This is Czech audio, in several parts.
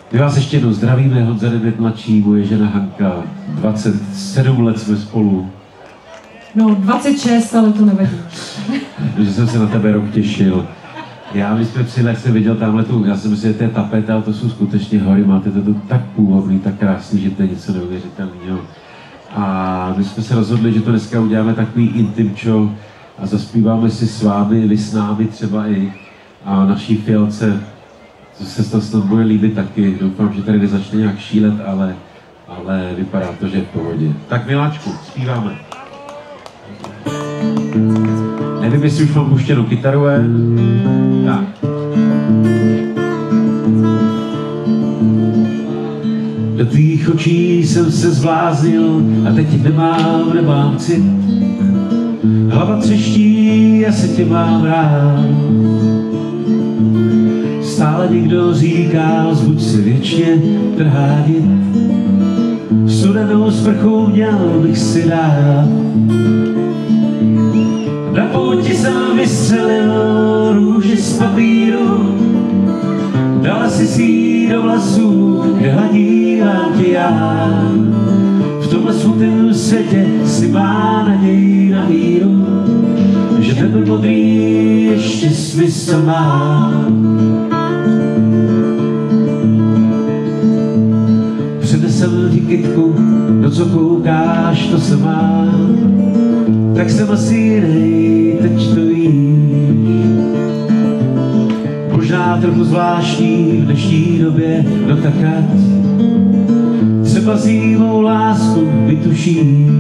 My vás ještě jednou zdravíme, Honza Devět mladší, moje žena Hanka, 27 let jsme spolu. No, 26, ale to nevadí. Že jsem se na tebe rok těšil. Když jsme přijeli, jak jsem viděl tamhle tu, já jsem myslel, že to je tapeta, ale to jsou skutečně hory, máte to tu tak původný, tak krásný, že to je něco neuvěřitelného. A my jsme se rozhodli, že to dneska uděláme takový intimčo a zaspíváme si s vámi, vy s námi třeba i. A naší Fialce, co se to snad bude líbit taky. Doufám, že tady nezačne nějak šílet, ale vypadá to, že je v pohodě. Tak miláčku, zpíváme. Nevím, jestli už mám puštěnou kytaru, tak. Do tvých očí jsem se zbláznil a teď nemám cit. Hlava třeští, já se tě mám rád. Stále někdo říká, zbuď se věčně trhánit. Studenou sprchu měl bych si dát. Na pouti jsem vystřelil růži z papíru. Dala si jí do vlasů, kde hladívám tě já. V tomhle smutném světě si má naději na víru, že tebe modrý ještě smysl má. Přinesem ti kytku, no co koukáš, to se má. Tak jsem asi jinej, teď to víš. Možná trochu zvláštní v dnešní době, no tak ať třeba zimou lásku vytušíš.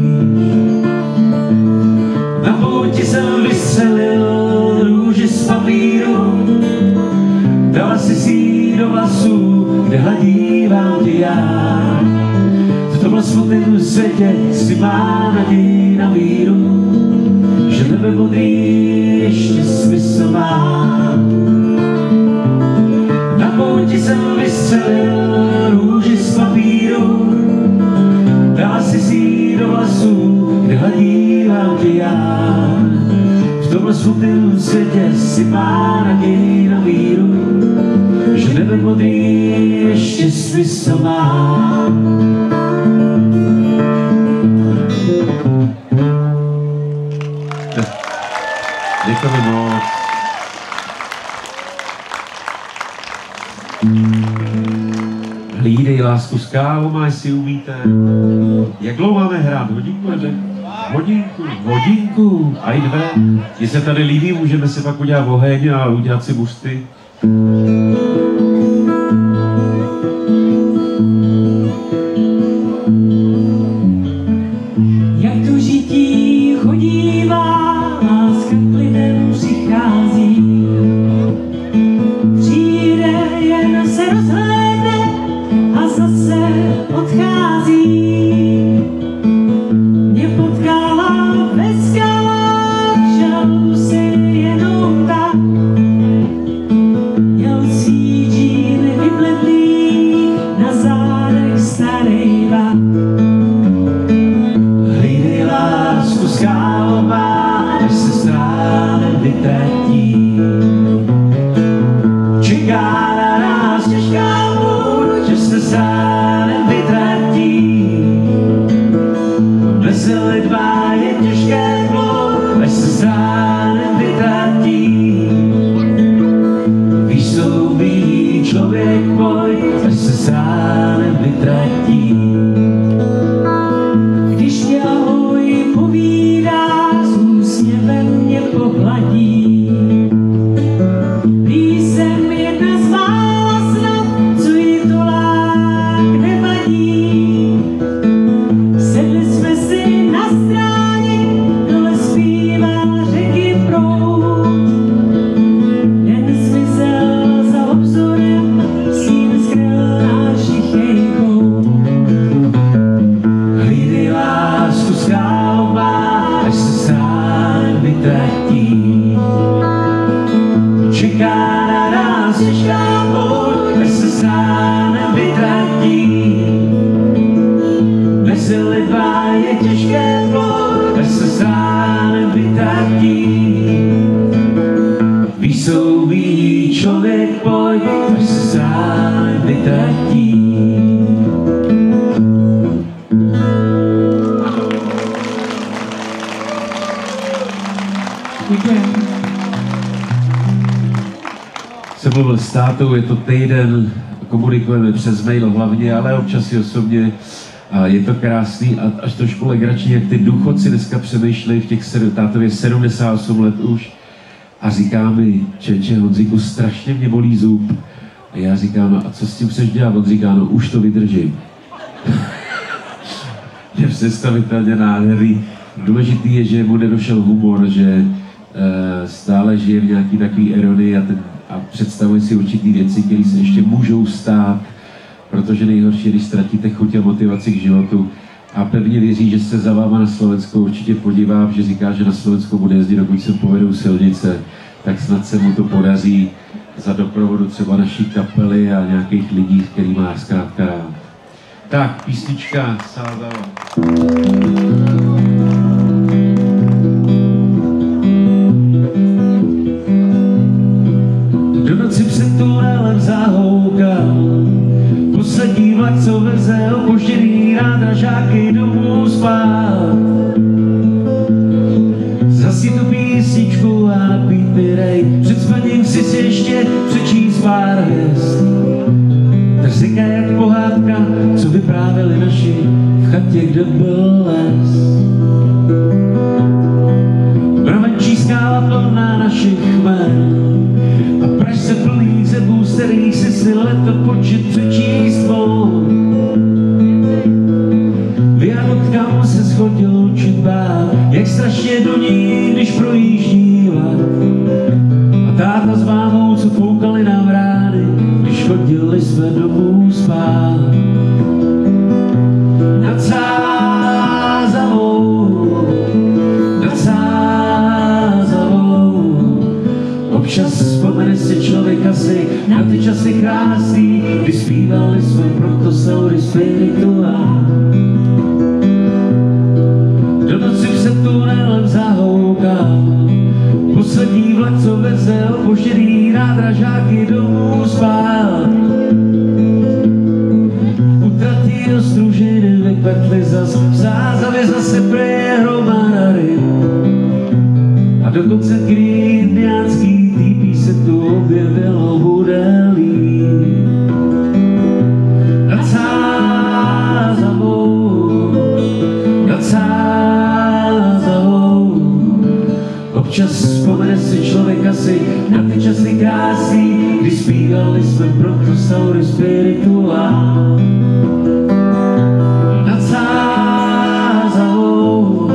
Na pouti jsem vystřelil růži z papíru. Dala si jí do vlasů, kde hladívám tě já. V tomhle smutném světě si má naději na víru, že nebe modrý ještě smysl má. Na pouti jsem vystřelil růži z papíru. Dala si jí do vlasů, kde hladívám tě já. V tomhle smutném světě si má naději na víru, že nebe modrý ještě smysl má. Děkujeme moc. Hlídej lásku skáloma, jestli umíte. Jak dlouho máme hrát? Hodinku? Hodinku. A i dvě. Když se tady líbí, můžeme si pak udělat oheň a udělat si busty. Jak to žití chodívá, láska k lidem přichází. Přijde, jen se rozhlédne a zase odchází. Mě potkala ve skalách, žalbu si jenom tak. Měl svý džíny vybledlý, na zádech starý vak. Hlídej lásku skáloma, až se stránem vytratí. Čeká na nás těžká půl, že se stránem vytratí. Bez lidba je těžké plot, až se stránem vytratí. Víš, co ví člověk boj, až se stránem vytratí. Když mě ahoj povídá, s úsměvem mě pohladí. Prý jsem jedna z mála snad, co jí to lák nevadí. Sedli jsme si na stráně, dole zpívá řeky proud. Jen zmizel za obzorem, sín skryl náš tichej kout. Hlídej lásku skáloma, až se stránem vytratí. Čeká na nás těžká pouť, až se stránem vytratí. Bez lidba je těžké plot, až se stránem vytratí. Víš, co ví člověk pojď, až se stránem vytratí. vytratí. Jsem mluvil s tátou, je to týden, komunikujeme přes mail hlavně, ale občas i osobně. A je to krásný a až trošku legrační, jak ty důchodci dneska přemýšlejí v těch tátově 78 let už a říká mi, čeče, Honzíku, strašně mě bolí zub. A já říkám, a co s tím chceš dělat? On říká, no už to vydržím. Je představitelně nádherný. Důležitý je, že mu nedošel humor, že stále žije v nějaký takový ironii a představuje si určitý věci, které se ještě můžou stát, protože nejhorší je, když ztratíte chuť a motivaci k životu. A pevně věří, že se za váma na Slovensku určitě podívá, že říká, že na Slovensku bude jezdit, dokud se povedou silnice, tak snad se mu to podaří za doprovodu třeba naší kapely a nějakých lidí, který má zkrátka rád. Tak, písnička Sázava. Do noci před tunelem zahoukal poslední vlak, co veze opožděný nádražáky domů spát. Zasi tu písničku a napít pirej, před spaním si ještě přečíst pár hvězd. Trzika jak pohádka, co vyprávěli naši v chatě, kde byl les. Mravenčí skála plná našich jmen a Pražce plný zebů, z kterých si letopočet přečíst mohl. Viadutkám se schodil učit bát, jak strašně do ní, když projíždí vlak. A táta s mámou, co foukali nám rány, když chodili jsme domů spát. Nad Sázavou, občas vzpomene si člověk asi na ty časy krásný, kdy zpívali jsme Prontosaury Spiritua. Do noci před tunelem zahoukal poslední vlak, co veze opožděný nádražáky domů spát. U trati Ostružiny vypetli zas, v Sázavě zase preje hromada ryb. A dokonce kdy indiánský týpí se tu objevilo, bude líp. Nad Sázavou, občas vzpomene si člověk asi na ty časy krásný, kdy zpívali jsme Prontosaury Spiritua. Nad Sázavou,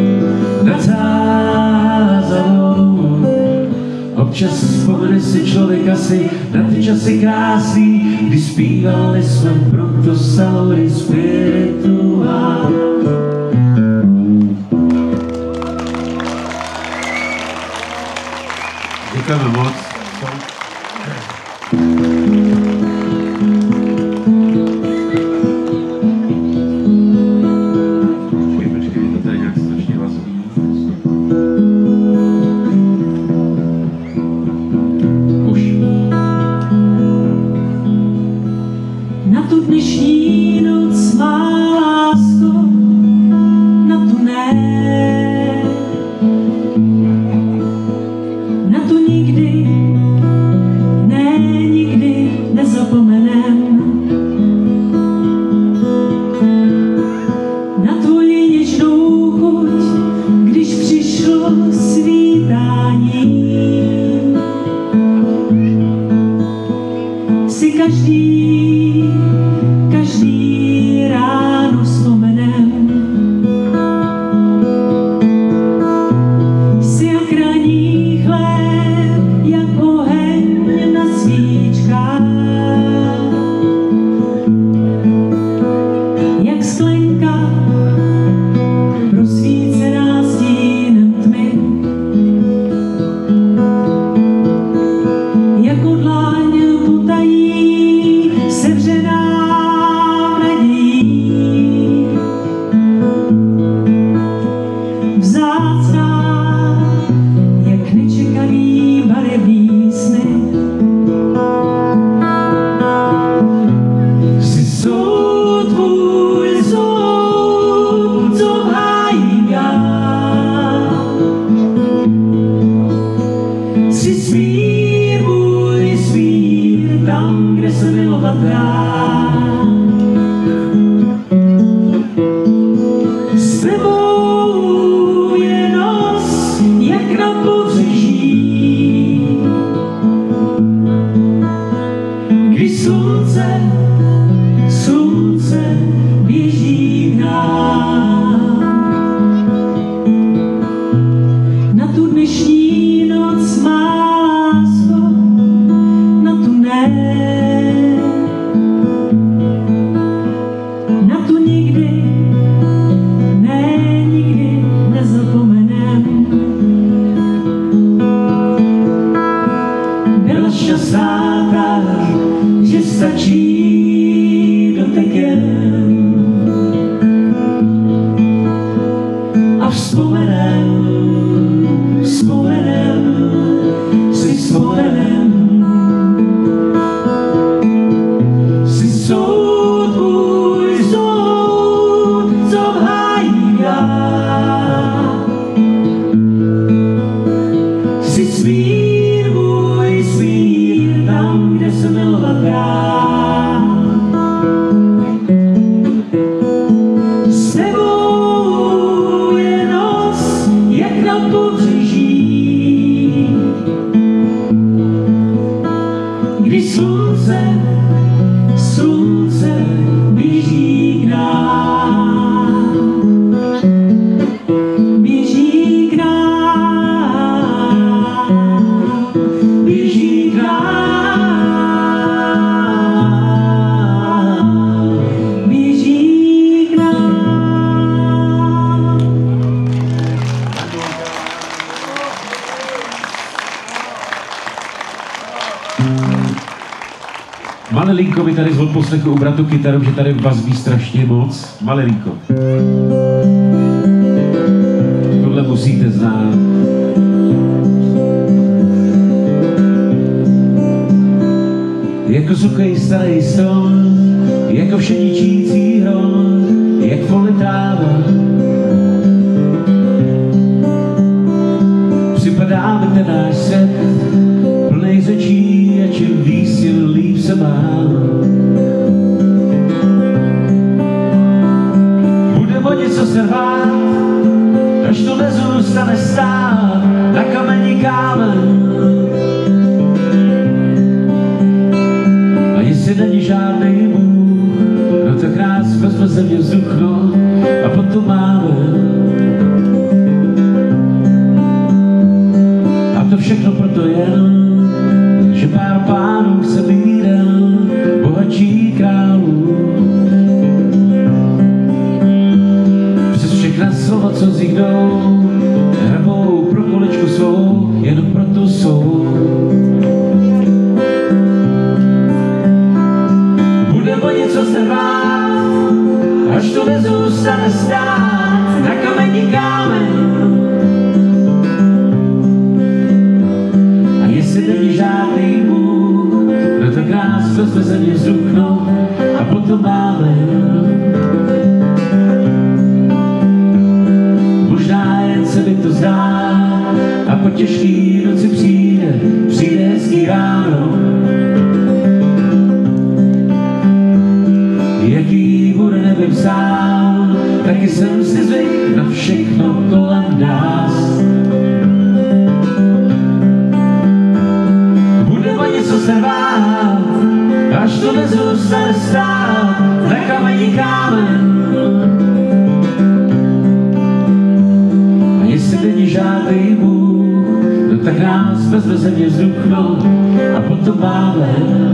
občas vzpomene si člověk asi na ty časy krásný, kdy zpívali jsme Prontosaury Spiritua. Děkujeme moc. Počkej, to tady nějak strašně hlasový. Už. Na tu dnešní noc, má lásko, na tu ne. Na tu nikdy, ne, nikdy nezapomenem. Na tvoji něžnou chuť, když přišlo svítání. Si každý ráno vzpomenem. Si jak ranní chléb, jak oheň na svíčkách. Jak sklenka rozsvícená stínem tmy. Jako dláň potají sevře tam, kde se milovat dá. S tebou je noc, jak na pobřeží, kdy slunce běží k nám. Na tu dnešní noc má lásko, na tu ne. Na tu nikdy, ne, nikdy nezapomenem. Byla šťastná tak, že stačí dotekem. A vzpomenem, si soud tvůj soud, co obhájím já. Si smír můj smír, tam, kde se milovat dá. S tebou je noc, jak na pobřeží, kdy slunce běží k nám. Běží k nám, běží k nám, běží k nám. Malilinko mi tady z odposlechu u bratu kytaru, že tady vazbí strašně moc. Malilinko. Tohle musíte znát. Jako suchej starý strom, jako všeničící hrom, jak pole tráva. Připadá mi ten náš svět, plnej řečí, a čím víc, tím líp se mám. Bude o něco se rvát, až to nezůstane stát na kamení kámen. A jestli není žádný Bůh, no tak nás vezme země vzduchnout a potom máme. A to všechno proto jen, že pár pánů chce být bohatší králů. Přes všechna slova, co zídou, hrabou pro kolečku svou, jen proto jsou. Bude o něco se rvát, až to nezůstane stát na kamení kámen. A jestli není žádný Bůh, no tak nás vezme země vzduchnout a potom máme. Možná jen se mi to zdá a po těžký noci přijde hezký ráno. Jaký bude nevím sám, taky jsem si zvyk na všechno kolem nás. Bude o něco se rvát, až to nezůstane stát na kamení kámen. A jestli není žádný Bůh, no tak nás vezme země vzduchnout a potom máme.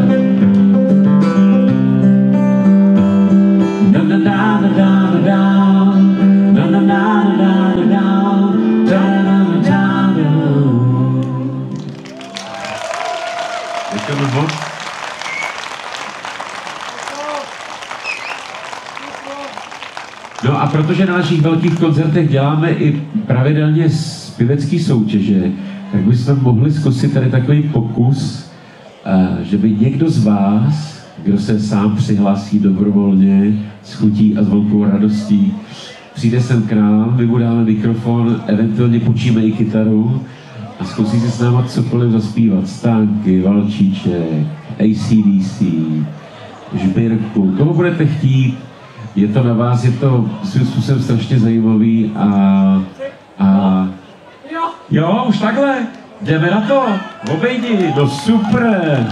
No a protože na našich velkých koncertech děláme i pravidelně zpěvecké soutěže, tak bychom mohli zkusit tady takový pokus, že by někdo z vás, kdo se sám přihlásí dobrovolně, s chutí a s velkou radostí, přijde sem k nám, my mu dáme mikrofon, eventuálně půjčíme i kytaru a zkusí si s náma cokoliv zaspívat. Stánky, Valčíček, AC/DC, Žbírku, koho budete chtít, je to na vás, je to svým způsobem strašně zajímavý a jo, už takhle, jdeme na to, obejdi, no super.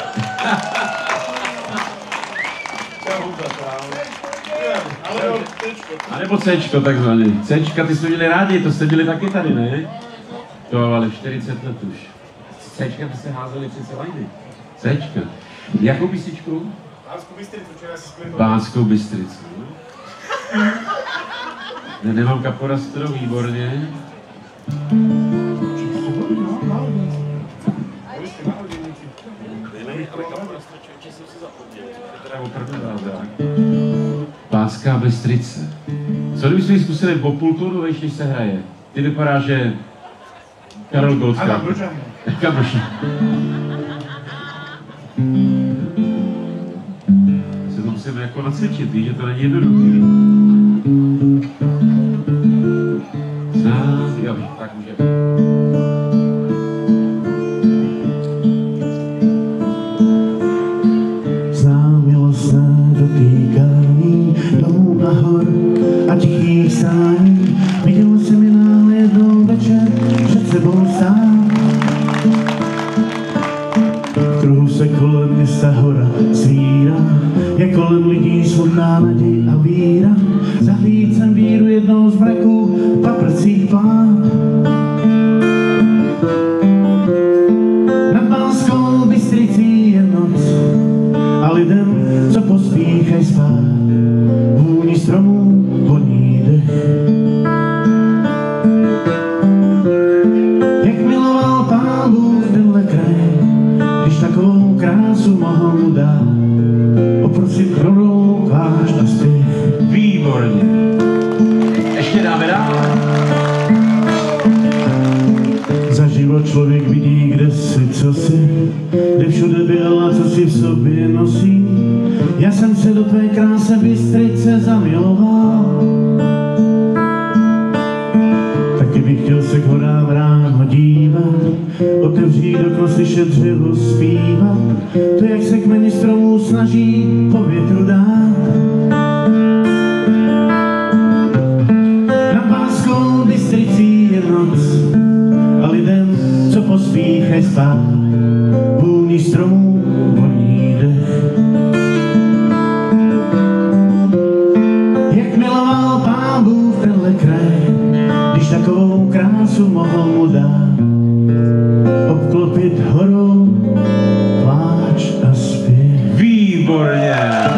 A nebo Cčko takzvaně. Cčka, ty jsme měli rádi, to jste měli taky tady, ne? To ale 40 let už. Cčka by se házeli přece lajny. Cčka. Jakou písničku? Banskou Bystricu, včera si skvěl. Banskou Bystricu. Ne, nemám kaporastro, výborně. Banská Bystrice. Co kdybychom ji zkusili po půl tónu, než se hraje? Ty vypadá, že Karel Goldka. Se to musíme jako nacvičit, víš, že to není jednoduchý. Jo, tak můžeme. Znám milostné dotýkání dolů a hor a tichých stání. Viděl jsem je jednou večer před sebou sám. V kruhu se kolem města hora svírá, jak kolem lidí smutná naděj a víra. Zahlíd jsem víru jednou z mraků paprcích plán. Nad Banskou Bystricí je noc a lidem, co pospíchají spát, vůni stromů voní dech. Jak miloval Pán Bůh tenhle kraj, když takovou krásu mohl mu dát, oprosit pro váš na zpěch. Výborně. Ještě dáme dál. Za život člověk vidí, kde si, co si, kde všude byl a co si v sobě nosí. Já jsem se do tvé krásy Bystrice zamiloval. Taky bych chtěl se k horám ráno dívat, otevřít okno, slyšet dřevo zpívat, to jak se kmeny stromů snaží po větru dát. Na Banskou Bystricí je noc a lidem, co pospíchají spát, vůni stromů voní dech. Jak miloval Pán Bůh tenhle kraj, když takovou krásu mohl mu dát, obklopit horou pláč a zpěv. Výborně.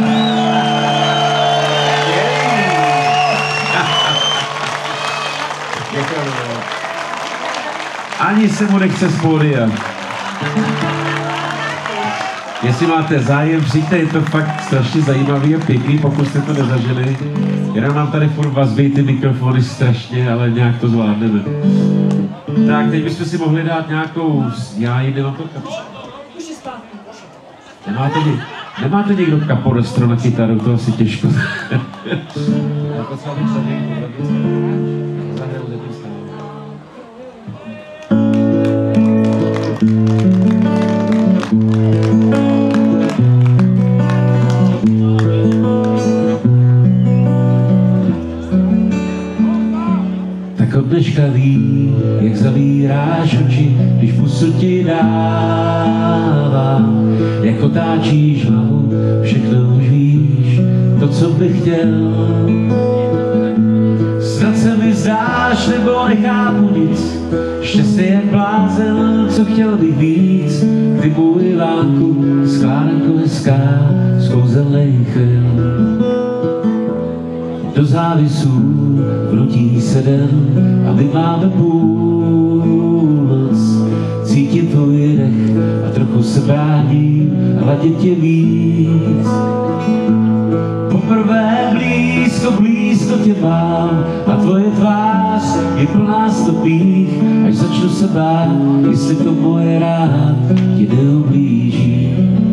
Ani se mu nechce z pódia. Jestli máte zájem, přijďte, je to fakt strašně zajímavý a pěkný, pokud jste to nezažili. Jenom nám tady furt vazbí ty mikrofony strašně, ale nějak to zvládneme. Tak, teď bychom si mohli dát nějakou, já ji nemám to Nemáte někdo kaporestro na kytaru, to asi těžko. Tak od dneška ví, jak zavíráš oči, když pusu ti dává, jak otáčíš hlavu, všechno už víš, to, co bych chtěl. Snad se mi zdáš, nebo nechápu nic, štěstí jak blázen, co chtěl bych víc. Ty můj lánku, skládanko hezká, skouzelnej chvěl. Do závisů vnutí se den a my máme půlnoc. Cítím tvůj dech a trochu se bráním a hladit tě víc. Poprvé blízko tě mám a tvoje tvář je plná stopích, až začnu se bát, jestli to moje rád ti neublíží.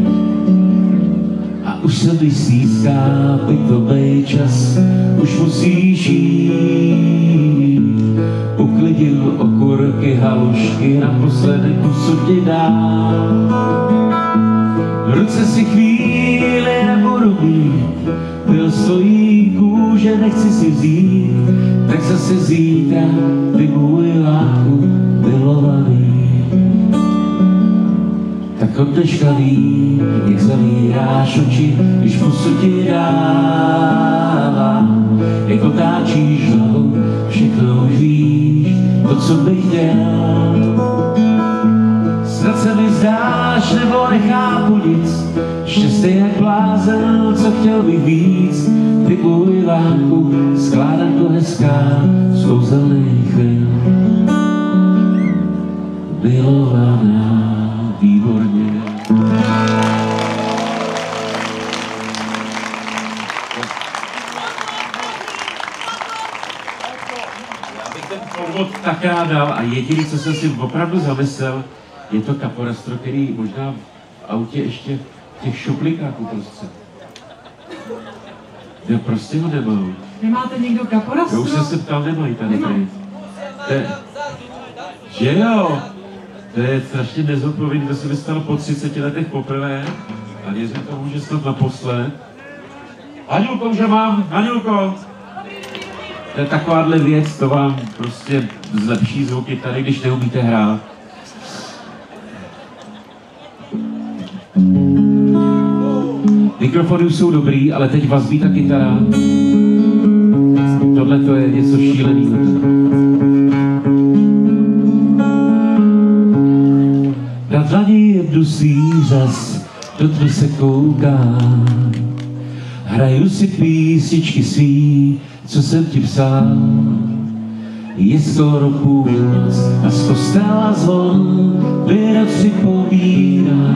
Už se mi stýská pitomej čas, už musíš jít. Uklidil okurky, halušky, naposledy pusu ti dám. ruce si chvíli nebudu mít, byl svojí kůže nechci si vzít, tak zase zítra ty můj láku milovaný. Tak od dneška ví, jak zavíráš oči, když pusu ti dávám, jak otáčíš hlavu, všechno už víš, to, co bych chtěl. Snad se mi zdáš, nebo nechápu nic, štěstí jak blázen, co chtěl bych víc, ty můj lánku, skládanko hezká, z kouzelných chvil. Milovaná, výborně. Já bych ten podvod tak rád dal a jediný, co jsem si opravdu zamyslel, je to kaporastro, který možná v autě ještě v těch šuplikách uprostřed. Já prostě ho nemám. Nemáte někdo kaporastro? Já už jsem se ptal, nemají tady. Že jo? To je strašně nezodpovědný, to se mi stalo po 30 letech poprvé a věřím tomu, že snad naposled. Haňulko, už mám, Haňulko! To je takováhle věc, to vám prostě zlepší zvuky tady, když neumíte hrát. Mikrofony už jsou dobrý, ale teď vazbí ta kytara. Tohle to je něco šíleného. Na dlani jednu svý zas, do tmy se koukám. Hraju si písničky svý, co jsem ti psal. Je skoro půlnoc a z kostela zvon mi noc připomíná.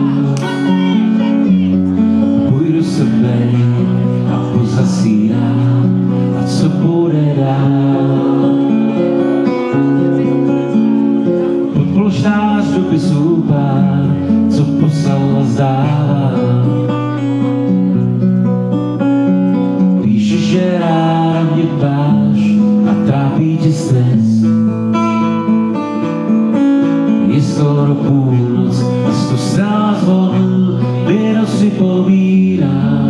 Půjdu se bej a pozasírám, a co bude dál. Pod polštář dopisů pár, co poslal a zdávám. Píšeš, že ráda mě dbáš a trápí tě stres. Je skoro půlnoc a z kostela zvon mi noc připomíná.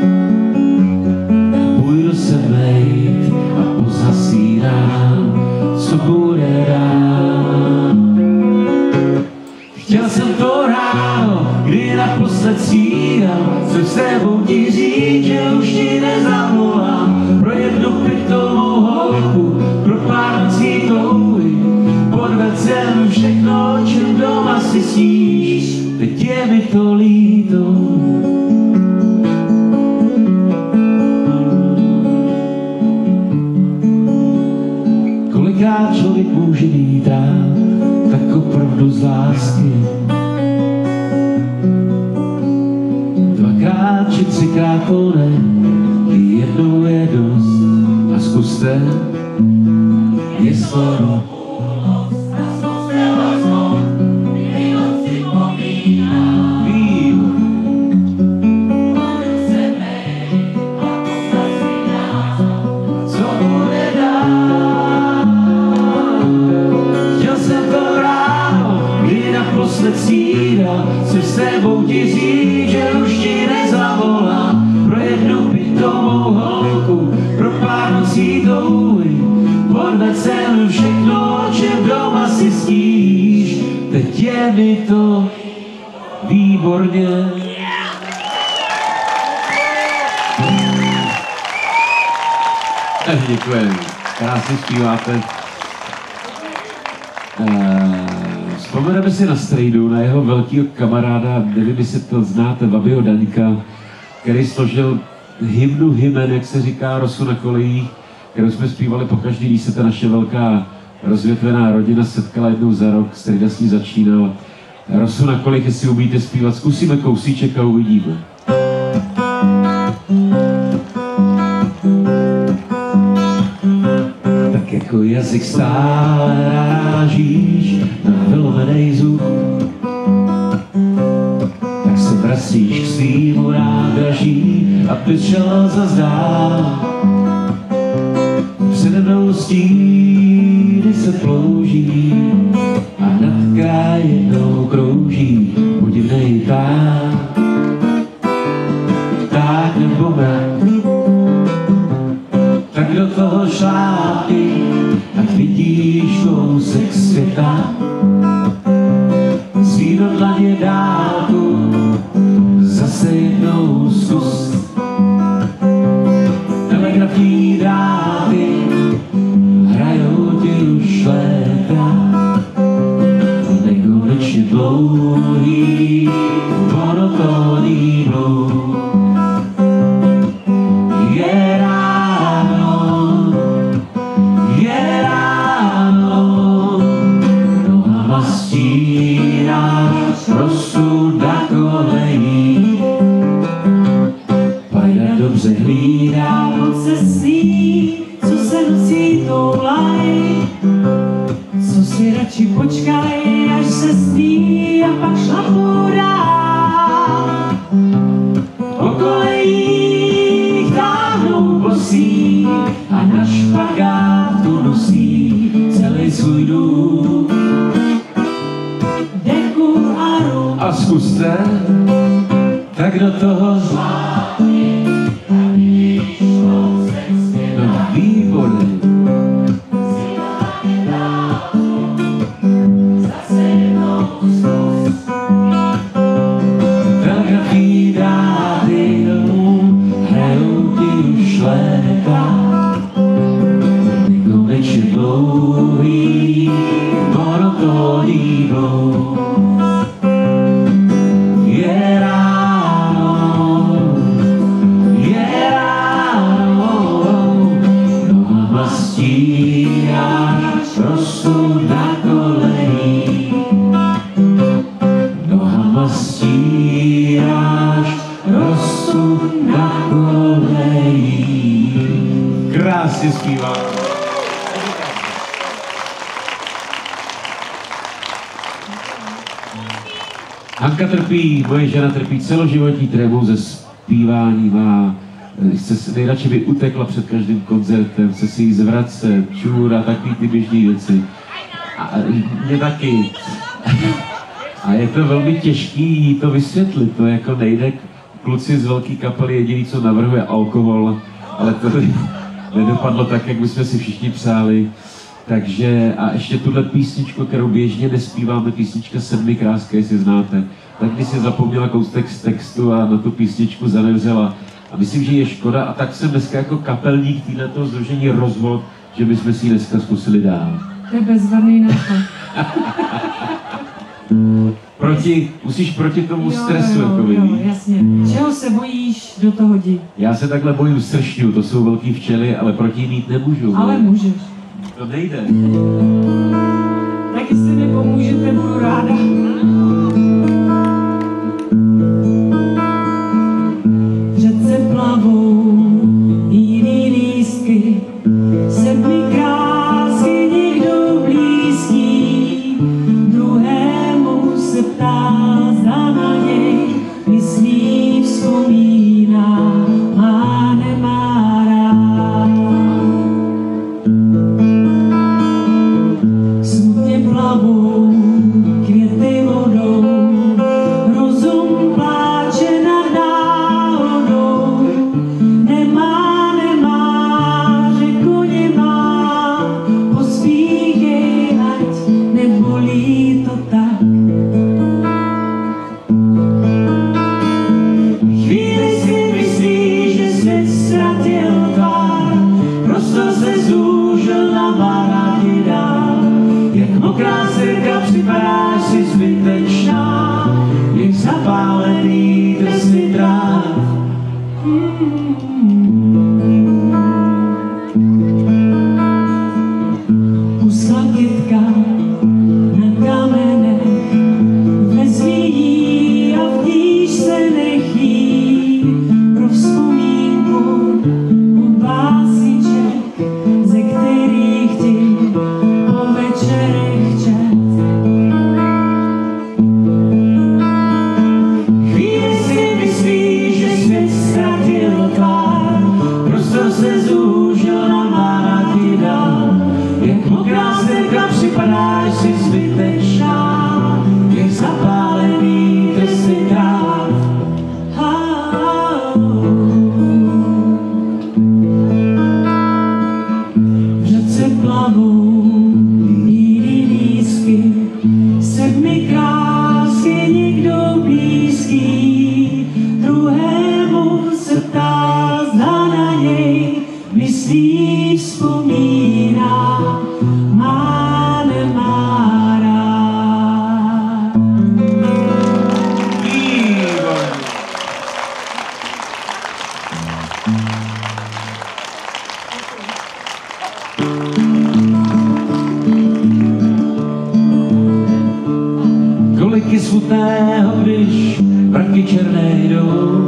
Půjdu se bejt a pozasírám, co bude dál. Chtěl jsem to ráno, kdy naposled snídal, jsem s tebou ti říct, že už ti nezavolám. Pro jednu pitomou holku, pro pár nocí touhy, podvedl jsem všechno, o čem doma si sníš, teď je mi to líto. Kolikrát člověk může být rád, tak opravdu z lásky. Dvakrát či třikrát to ne, jednou je dost a zkuste, je skoro. Jsem s tebou ti říct, že už ti nezavolám. Pro jednu pitomou holku, pro pár nocí touhy, podvedl jsem všechno, o čem doma si sníš. Teď je mi to výborně. Děkujeme, krásně zpíváte. Vzpomeneme si na Strejdu, na jeho velkého kamaráda, nevím, jestli to znáte, Vabyho Daňka, který složil hymnu hymen, jak se říká, Rosu na kolejích, kterou jsme zpívali pokaždý, když se ta naše velká rozvětvená rodina setkala jednou za rok, Strejda s ní začínal. Rosu na kolejích, jestli umíte zpívat, zkusíme kousíček a uvidíme. Tak jako jazyk stále rážíš na vylomenej zub, tak se vracíš k svýmu nádraží, aby šel zas dál. Přede mnou stíny se plouží a nad kraj jednou krouží podivnej pár. světa. Svý do dlaně dálku, zase jednou zkus. Telegrafní dráty hrajou ti už léta. Nekonečně dlouhý, monotónní blues. Je ráno, nohama stíráš rozsud na kolejích. Pajda dobře hlídá od cestí, co se nocí toulaj. Co si radši počkaj, až se stí a pak šlapu dál. Po kolejích táhnou bosí a na špagátu nosí celý svůj dům. Deku a rum. A zkuste, tak do toho no, výborný. Telegrafní dráty hrajou ti už léta. Nekonečně dlouhý, monotónní blues. Je ráno, nohama stíráš rozsud na kolejích. Nohama stíráš rozsud na kolejích. Krásně zpívá. Hanka trpí, moje žena trpí celoživotní trémou ze zpívání, nejradši by utekla před každým koncertem, chce si jí zvracet, čůra, takový ty běžný věci. A mě taky. A je to velmi těžký jí to vysvětlit, to jako nejde, kluci z velké kapely jediný, co navrhuje alkohol, ale to nedopadlo tak, jak bychom si všichni přáli. Takže a ještě tuhle písničku, kterou běžně nespíváme, písnička Sedmi kráska, jestli znáte, tak když si zapomněla kousek z textu a na tu písničku zanevřela. A myslím, že je škoda, a tak jsem dneska jako kapelník této sdružení rozhodl, že bychom si ji dneska zkusili dál. To je bezvadný nápad. Musíš proti tomu stresu, jako jo, jasně. Čeho se bojíš, do toho jdi. Já se takhle bojím sršňů, to jsou velký včely, ale proti ním jít nemůžu. Ale můžeš. To nejde. Tak jestli nepomůžete, budu ráda. Řece plavou jiný lístky, sedmi krásky někdo blízký, druhému se ptá, zda na něj myslí, vzpomíná, má nemá rád. Smutně plavou květy Kolik je smutného, když mraky černé jdou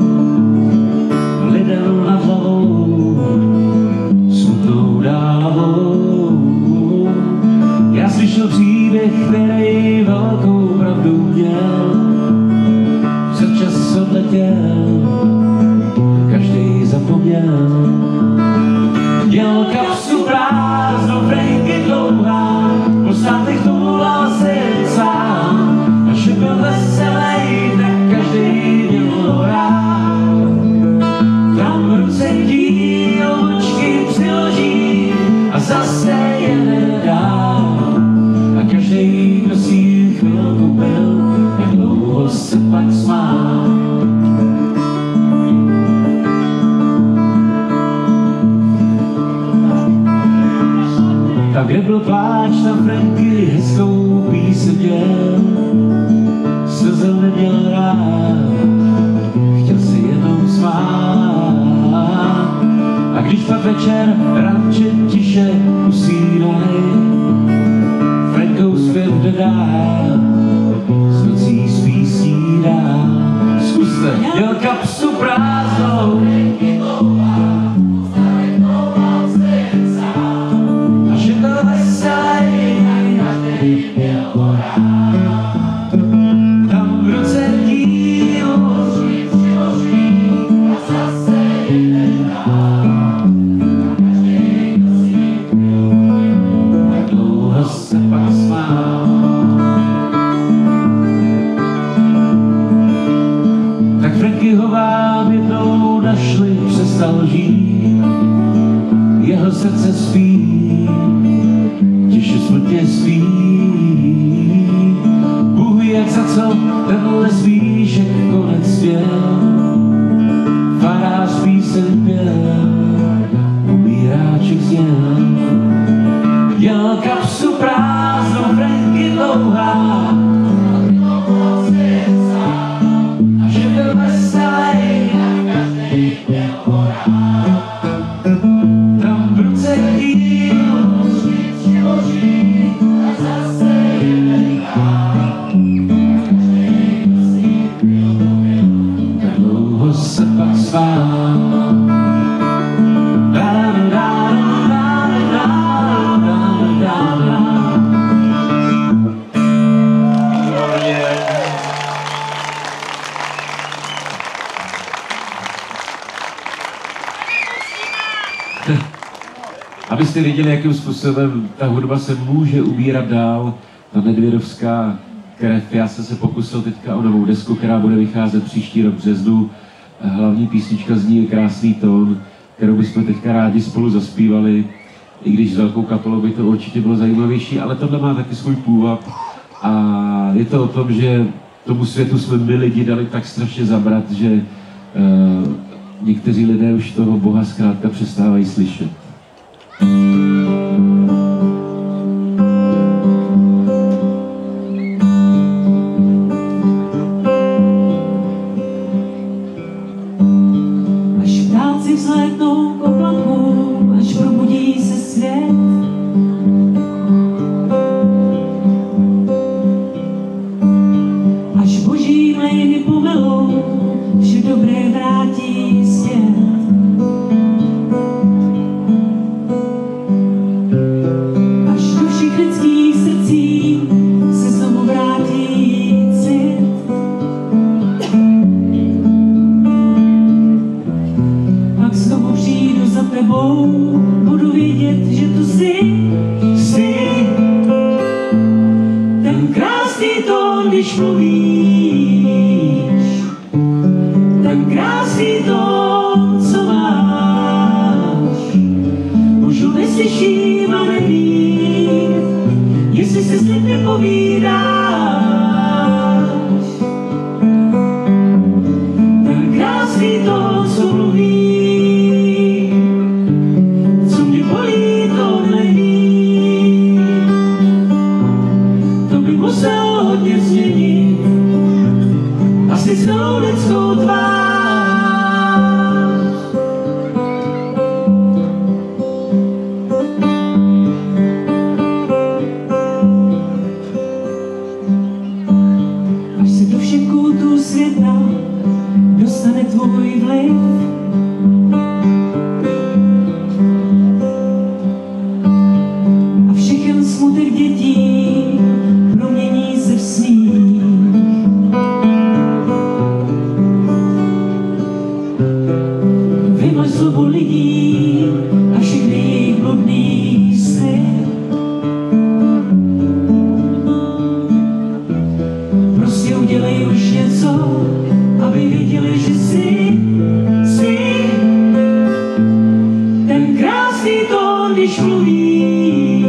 lidem nad hlavou smutnou dávou. Já slyšel příběh, který velkou pravdu měl, za čas odletěl, každý zapomněl. Měl kapsu prázdnou, Franky dlouhá, po státech toulal se jen sám. A že byl veselý, tak každý měl ho rád. Tam v ruce díl, očky přiloží a zase jede dál. A každý, kdo si ji chvilku byl, jak dlouho se pak smál. Tam, kde byl pláč, tam Franky hezkou píseň měl. Slzy neměl rád, chtěl si jenom smát. A když pak večer ranče tiše usínali, Frankou zpěv dodá, s nocí s písní dá. Zkuste, měl kapsu prázdnou, a že byl veselý, každý měl ho rád. Tam v ruce díl, přiloží a zase jeden dál. Každý, kdo si byl, tak dlouho se pak smál. Tak Frankyho vám jednou našli, přestal žít, jeho srdce spí, tiše smutně spí. Bůh ví, jak za co tenhle svíšek konec měl. Farář píseň pěl, umíráček zněl. Měl kapsu prázdnou, Franky dlouhá, a že byl veselý, každý měl ho rád. Tam v ruce díl, přiloží a zase jeden dál. Každý, kdo si byl, tak dlouho se pak svál. Abyste viděli, jakým způsobem ta hudba se může ubírat dál, ta nedvědovská krev. Já jsem se pokusil teďka o novou desku, která bude vycházet příští rok v březnu. Hlavní písnička z ní je Krásný tón, kterou bychom teďka rádi spolu zaspívali, i když s velkou kapelou by to určitě bylo zajímavější, ale tohle má taky svůj půvab a je to o tom, že tomu světu jsme my lidi dali tak strašně zabrat, že někteří lidé už toho Boha zkrátka přestávají slyšet. Až ptáci vzlétnou k oblakům, až probudí se svět, až boží mlejny pomelou, vše dobré vrátí zpět. Až do všech lidských srdcí se znovu vrátí cit. Pak znovu přijdu za tebou, budu vědět, že tu jsi. Ten krásný tón, když mluvíš, ten krásný tón, co máš. Už ho neslyším a nevím, jestli se s ním nepovídáš. Ten krásný tón, co mluví, co mě bolí, to nevím. To by musel hodně změnit asi celou lidskou tvář. máš zlobu lidí a všechny jejich bludný sny. Prostě udělej už něco, aby viděli, že jsi ten krásný tón, když mluvíš,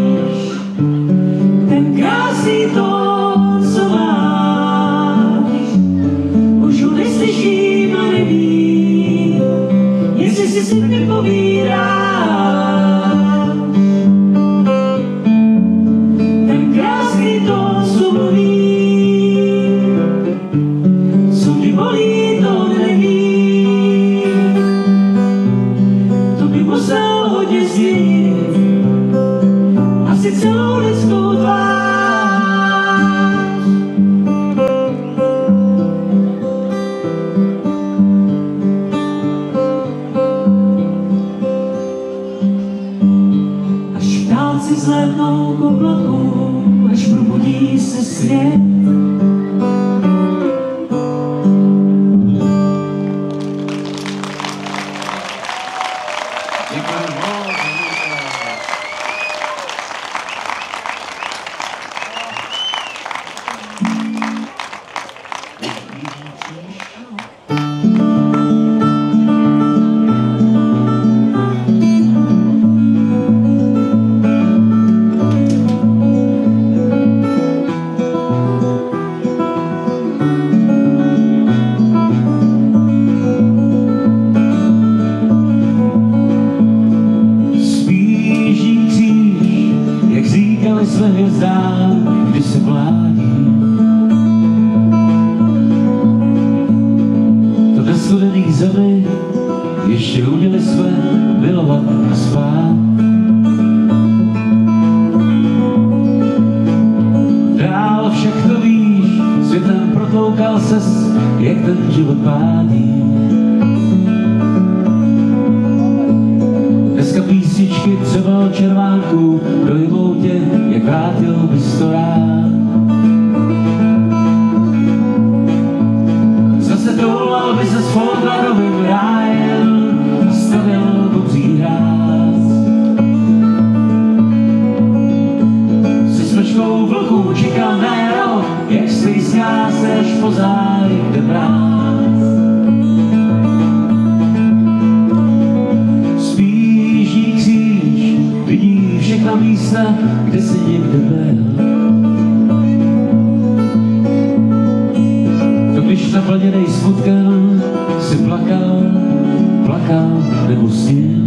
ten krásný tón, co máš. Už ho neslyším a nevím, jestli si se mne povídáš. Ten krásný tón, co mluví, co mě bolí, to nevím. To by musel hodně změnit asi celou lidskou tvář. Až v dálce zhlédnou k oblakům, až probudí se svět. Své hvězdám, kdy se mládí. To na studený zemi ještě uměli své milovat a spát. Dál však to víš, světem protloukal ses, jak ten život pádí. Dneska písničky třeba o červánku dojmou tě, jak vrátil bys to rád. Zase toulal by se s folklorovým rájem a stavěl pobří hrát. Se smečkou vlků čekal na jaro, jak slízká se až po záji kde brát. Všechna místa, kde jsi někde byl. To když naplněnej smutkem si plakal nebo snil.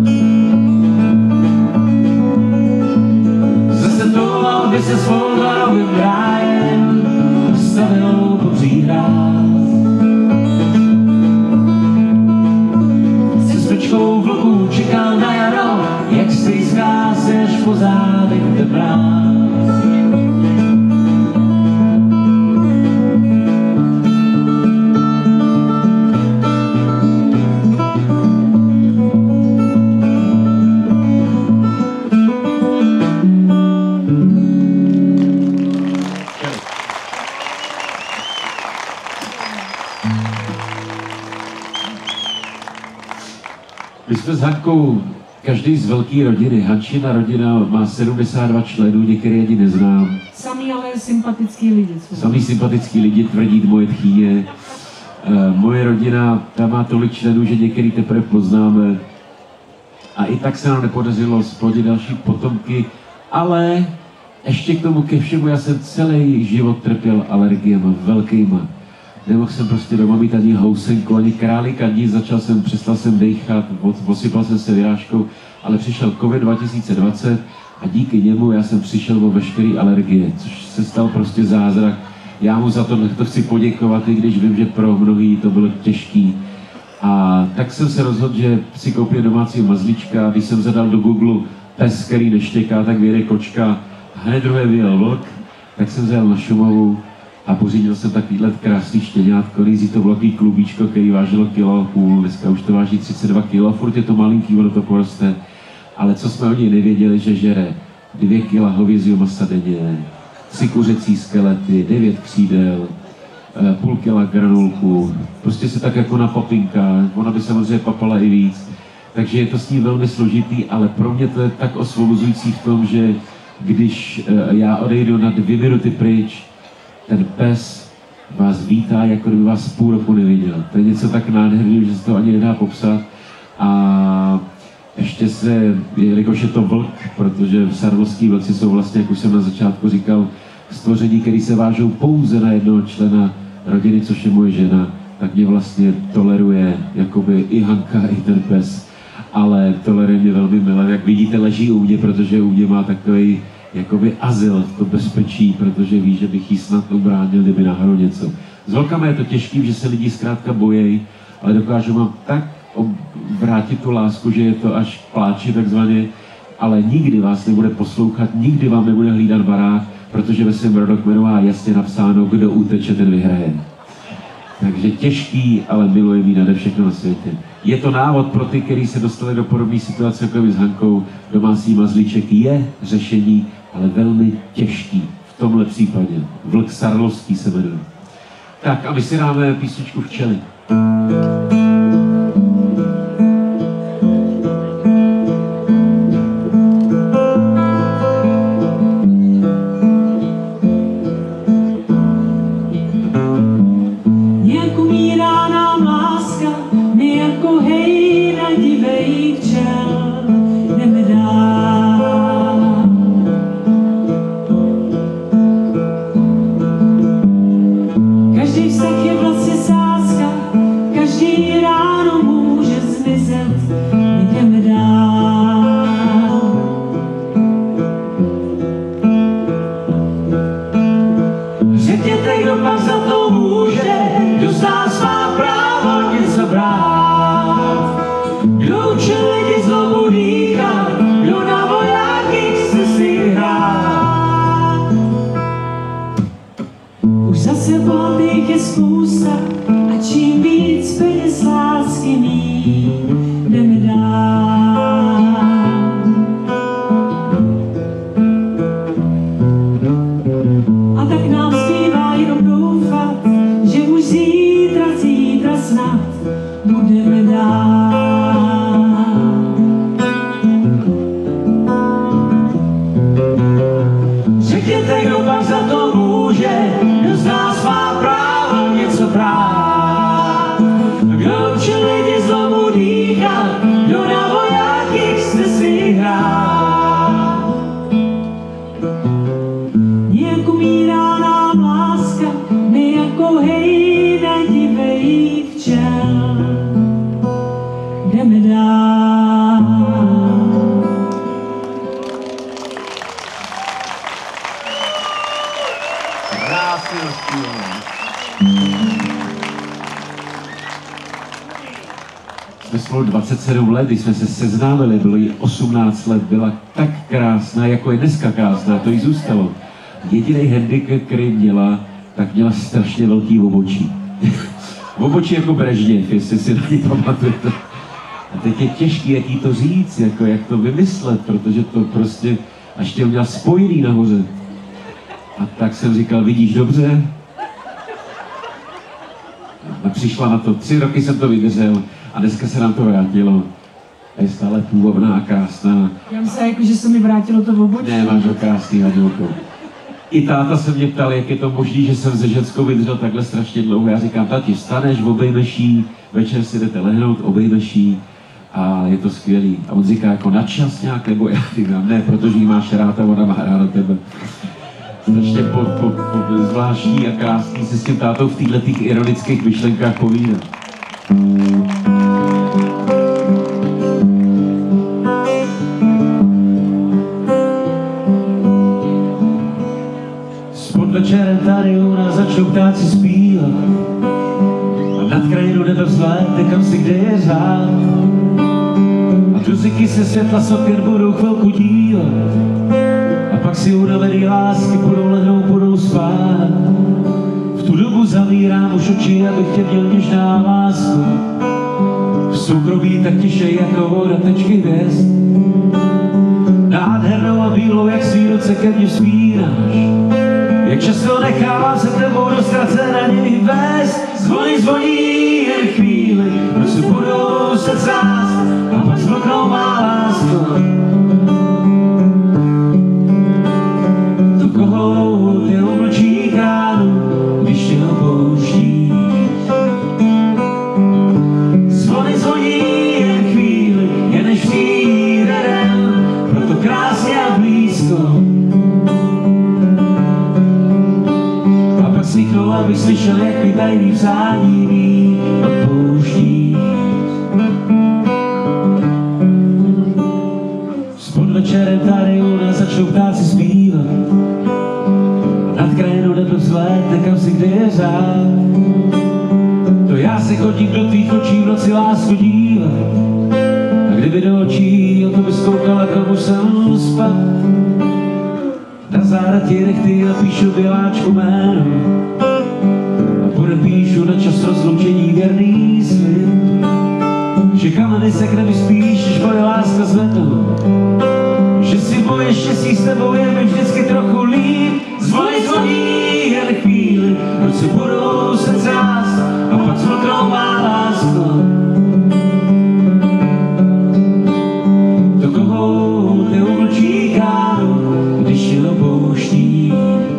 Zase touhal by se s folklorovým rájem stavil pobří hrát. Se smečkou vlků čekal na jaro, jak stejská se až po zádech jde brát. My jsme s Hankou každý z velké rodiny. Hančina rodina má 72 členů, některé ani neznám. Samý ale sympatický lidi. Samý sympatický lidi, tvrdí moje tchýně. Moje rodina, ta má tolik členů, že některý teprve poznáme. A i tak se nám nepodařilo splodit další potomky, ale ještě k tomu ke všemu, já jsem celý život trpěl alergiemi velkýma. Nemohl jsem prostě doma mít ani housenku, ani králíka, nic, přestal jsem dejchat, osypal jsem se vyrážkou, ale přišel COVID 2020 a díky němu já jsem přišel o veškeré alergie, což se stal prostě zázrak. Já mu za to chci poděkovat, i když vím, že pro mnohý to bylo těžký. A tak jsem se rozhodl, že si koupím domácího mazlíčka, když jsem zadal do Google pes, který neštěká, tak vyjede kočka, hned druhé vyjel vlk, tak jsem zajel na Šumavu a pořídil jsem takovýhle krásný štěňátko. Nejdřív to bylo takový klubíčko, který vážilo 1,5 kg, dneska už to váží 32 kg, furt je to malinký, ono to poroste. Ale co jsme o něj nevěděli, že žere 2 kg hovězího masa denně, 3 kuřecí skelety, 9 křídel, půl kila granulku, prostě se tak jako na papinka, ona by samozřejmě papala i víc. Takže je to s ní velmi složitý, ale pro mě to je tak osvobozující v tom, že když já odejdu na 2 minuty pryč, ten pes vás vítá, jako kdyby vás půl roku neviděl. To je něco tak nádherného, že se to ani nedá popsat. A ještě jelikož je to vlk, protože sarnostní vlci jsou vlastně, jak už jsem na začátku říkal, stvoření, které se vážou pouze na jednoho člena rodiny, což je moje žena, tak mě vlastně toleruje jakoby i Hanka, i ten pes. Ale toleruje mě velmi milé, jak vidíte, leží u mě, protože u mě má takový jakoby azyl, to bezpečí, protože ví, že bych jí snad ubránil, kdyby náhodou něco. S holkama je to těžký, že se lidi zkrátka bojejí, ale dokážu vám tak vrátit tu lásku, že je to až k pláči takzvaně, ale nikdy vás nebude poslouchat, nikdy vám nebude hlídat barák, protože ve svém rodokmenu má jasně napsáno, kdo uteče, ten vyhraje. Takže těžký, ale miluje jí nade všechno na světě. Je to návod pro ty, kteří se dostali do podobné situace jako s Hankou. Domácí mazlíček je řešení, ale velmi těžký. V tomhle případě. Vlk sarlovský se jmenuje. Tak a my si dáme písničku Včely. Jsme spolu 27 let, když jsme se seznámili, bylo jí 18 let, byla tak krásná, jako je dneska krásná, to jí zůstalo. Jediný handicap, který měla, tak měla strašně velký obočí. Obočí jako Brežněv, jestli si na ní pamatujete. A teď je těžký, jak jí to říct, jako jak to vymyslet, protože to prostě, až tě měla spojený nahoře. A tak jsem říkal, vidíš dobře? A přišla na to, 3 roky jsem to vydržel a dneska se nám to vrátilo. A je stále půvabná a krásná. Já myslím, jako, že se mi vrátilo to v obočí. Ne, máš ho krásný, Hadělko. I táta se mě ptal, jak je to možné, že jsem se ženskou vydržel takhle strašně dlouho. Já říkám, tati, vstaneš, obejmeš jí, večer si jdete lehnout, obejmeš jí a je to skvělý. A on říká, jako na čas nějak, nebo já říkám, ne, protože jí máš rád a ona má ráda tebe. Strašně zvláštní a krásný se s tím tátou v této ironických myšlenkách povídat. Večerem tady u nás začnou ptáci zpívat a nad krajinu nebe vzlétne, kam si kde je řád. A tuziky se světla soken budou chvilku dívat a pak si unavený lásky budou lehnout, budou spát. V tu dobu zavírám už oči, abych tě měl něžná lásku. V soukromí tak tiše jako voda tečky hvězd. Nádhernou a bílou jak svý ruce ke mně vzpíráš. Jak často nechávám se tebou do ztracené vést. Zvony zvoní jen chvíli, prostě budou se třást a pak zmlknou má lásko. To kohout je umlčí kránu, když tě opouští. Zvony zvoní jen chvíli, jen než přijde den, proto krásně a blízko. A pak slychnou, abych slyšel, jak mi tajný přání mý odpouští. S podvečerem tady u nás začnou ptáci zpívat. Nad krajinou nebe vzlétne, kam si kde je řád. To já se chodím do tvých očí v noci lásku dívat. A kdyby do očí o to bys koukala, komu jsem spad. Na záda ti nechty napíšu běláčku jméno. A podepíšu na čas rozloučení věrný slib. Že kameny se kde vyspíš, než moje láska zvednou. Že si moje štěstí s tebou je mi vždycky trochu líp. Zvony zvoní jen chvíli, proč se budou se třást a pak zmlknou má lásko. To kohout neumlčí káru, když tě opouští.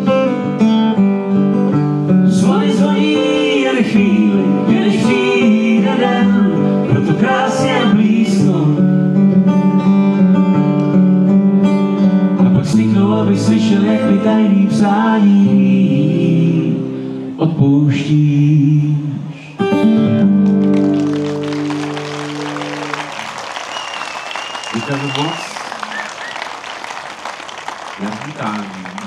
Zvony zvoní jen chvíli, jen než přijde den, proto krásně blízko. A pak slychnou, abych slyšel, jak mi tajný přání odpouštíš. Děkujeme moc. Jarní tání.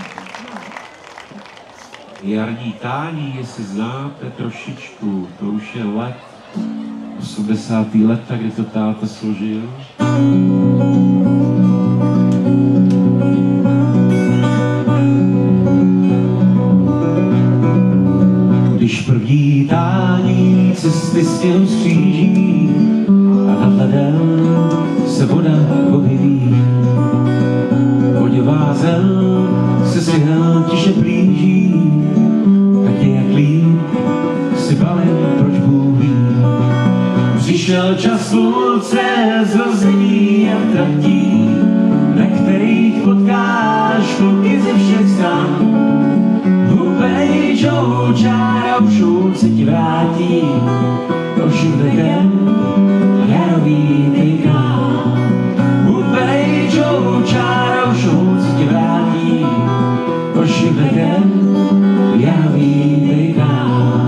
Jarní tání, jestli znáte trošičku, to už je let, 80. leta, kdy to táta složil. Když první tání cesty stěhu skříží a nad ledem se voda objeví. Vodová zem se svěhel tiše blíží, tak nějak líp si balím, proč Bůh ví. Přišel čas slunce, zrození a tratí, na kterých potkáš kluky ze všech stran. Hubejčou čárou šůl se ti vrátí, ošivdekem jarový tejkrát. Hubejčou čárou šůl se ti vrátí, ošivdekem jarový tejkrát.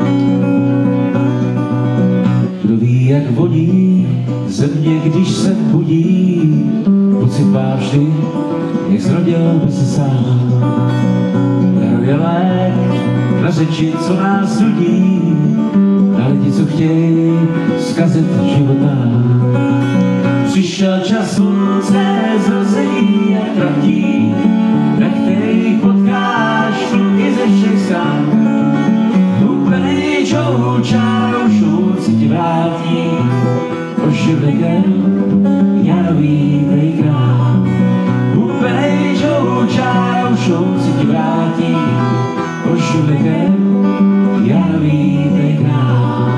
Kdo ví, jak voní země, když se budí, pocit má vždy, jak zrodil by se sám. Je lék na řeči, co nás nudí, na lidi, co chtějí zkazit života. Přišel čas slunce, zrození a tratí, na kterých potkáš kluky ze všech stran. Hubeničou čárou šůl se ti vrátí, ošivlikem jarový tejkrát. Hubeničou čárou šůl se ti vrátí, ošivlikem jarový tejkrát.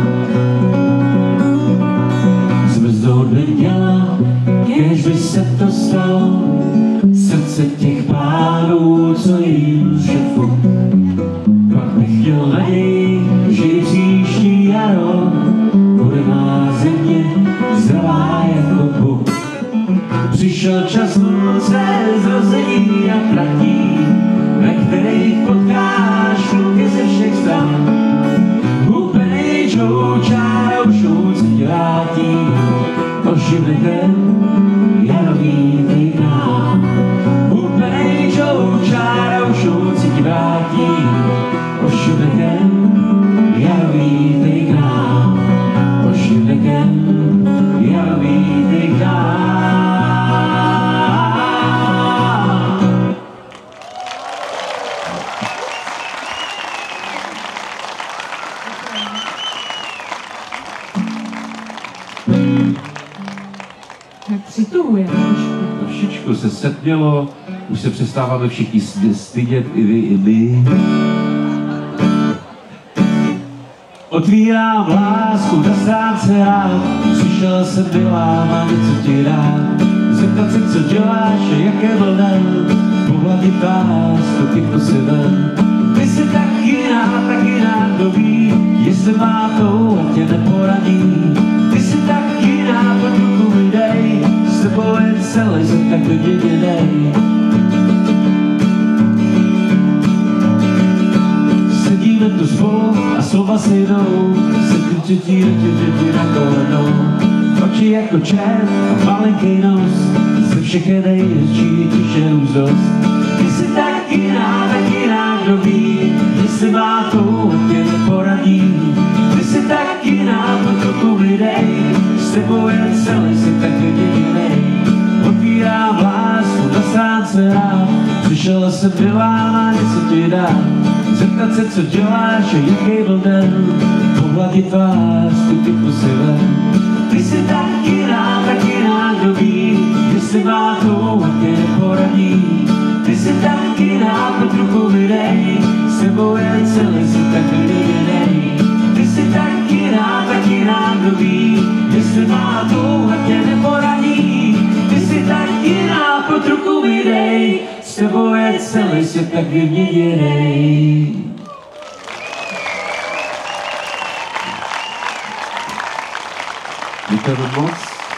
Zmrznout by měla, kež by se to stalo, srdce těch pánů, co jim šefu. Pak bych měl naději, že i příští jaro bude má země zdravá jako Bůh. Přišel čas slunce, zrození a tratí, ve kterých potkáš kluky ze všech stran. Hubeničou čárou šůl se ti vrátí, ošivlikem jarový tejkrát. Hubeničou čárou šůl se ti vrátí, ošivlikem jarový tejkrát. Ošivlikem jarový tejkrát. Tak přituhuje. Trošičku se setmělo, už se přestáváme všichni stydět, i vy, i my. Otvírám lásku na stránce rád, přišel jsem bylám a něco ti rád. Zeptat se, co děláš a jaké byl den, pohladit vás do těchto si ven. Ty jsi tak jiná, kdo ví, jestli má to a tě neporadí. Ty jsi tak jiná, pod ruku mi dej, s tebou jen celý jsem tak vyděděnej. Sedíme tu spolu a slova si jdou, se krčetí na kolenou. Oči jako čert a malinký nos, ze všech je nejhezčí, tiše růzost. Ty jsi tak jiná, kdo ví, jestli má to a tě neporadí. Ty jsi tak jiná, pod ruku mi dej, s tebou jen celý jsem tak vyděděnej. Otvírám lásku na stránce rád, přišel jsem bylám a něco ti dám. Zeptat se, co děláš a jaký byl den, pohladit vás, tu typu si ven. Ty jsi tak jiná, kdo ví, jestli má to a tě neporadí. Ty jsi tak jiná, pod ruku mi dej, s tebou jen celý jsem tak vyděděnej. Ty jsi tak jiná, kdo ví, jestli má to a tě neporadí. Ty jsi tak jiná, pod ruku mi dej, s tebou jen celý jsem tak vyděděnej. Děkujeme moc.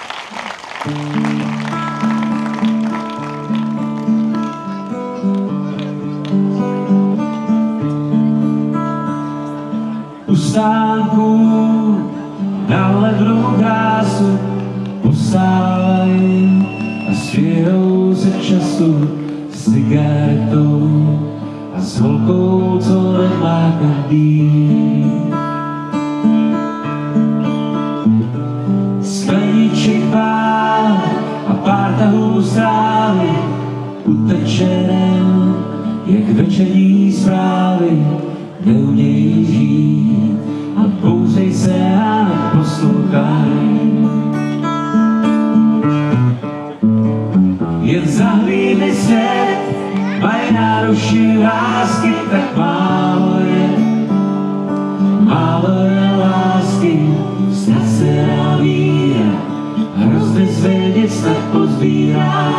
U stánku na levnou krásu postávají a svějou se času s cigaretou a s holkou, co nemá každý. Skleniček pár a pár tahů strávy utečenem, jak večerní zprávy, neumějí žít a bouřej se a neposlouchaj. Jen zahlídli svět, mají náruší lásky, tak málo je lásky, ztracená víra, hrozně zvědět snad pozbírá.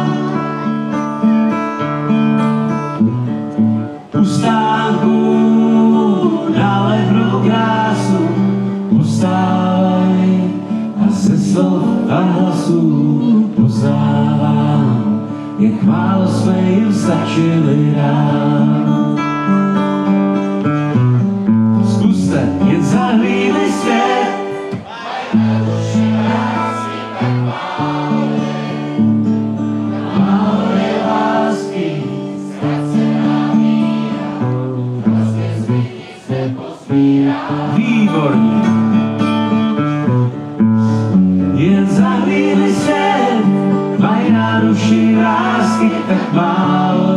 U stánku na levnou krásu postávaj a se slov a hlasů poznávám, jak málo jsme jim stačili dát. Zkuste jen zahlídli svět, málo je lásky, ztracená víra, prostě zbytí se pozbírá. Výborně. Jen zahlídli svět, mají náruší lásky, tak málo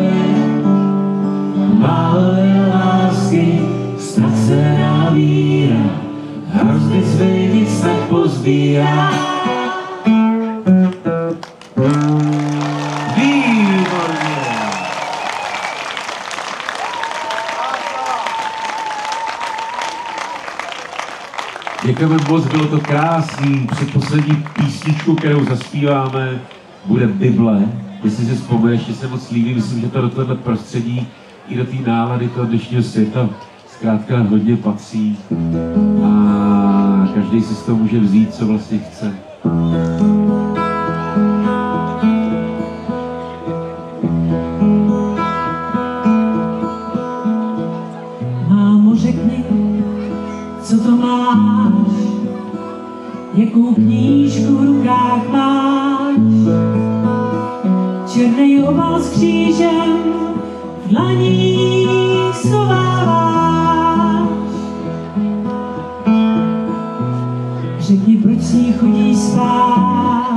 je lásky, ztracená víra, hrozně zvědět snad pozbírá. Výborně. Děkujeme moc, bylo to krásný. Předposlední písničku, kterou zaspíváme, bude Bible. Jestli si vzpomeneš, že se moc líbí, myslím, že to do tohoto prostředí i do té nálady toho dnešního světa zkrátka hodně patří. A každý si z toho může vzít, co vlastně chce. Mámo, řekni, co to máš, jakou knížku v rukách máš. Černej obal s křížem v dlaních schováváš. Řekni, proč s ní chodíš spát,